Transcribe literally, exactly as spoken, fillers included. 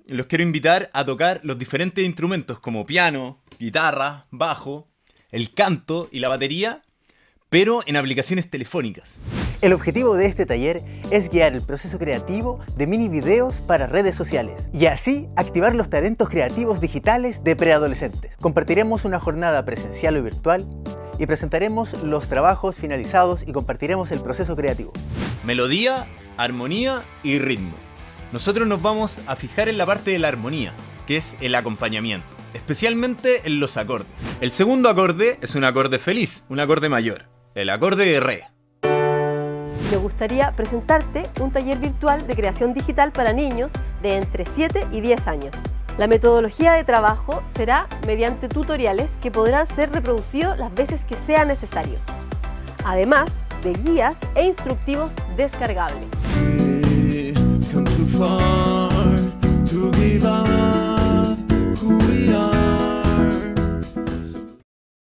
los quiero invitar a tocar los diferentes instrumentos como piano, guitarra, bajo, el canto y la batería, pero en aplicaciones telefónicas. El objetivo de este taller es guiar el proceso creativo de mini videos para redes sociales y así activar los talentos creativos digitales de preadolescentes. Compartiremos una jornada presencial o virtual y presentaremos los trabajos finalizados y compartiremos el proceso creativo. Melodía, armonía y ritmo. Nosotros nos vamos a fijar en la parte de la armonía, que es el acompañamiento, especialmente en los acordes. El segundo acorde es un acorde feliz, un acorde mayor, el acorde de re. Me gustaría presentarte un taller virtual de creación digital para niños de entre siete y diez años. La metodología de trabajo será mediante tutoriales que podrán ser reproducidos las veces que sea necesario, además de guías e instructivos descargables.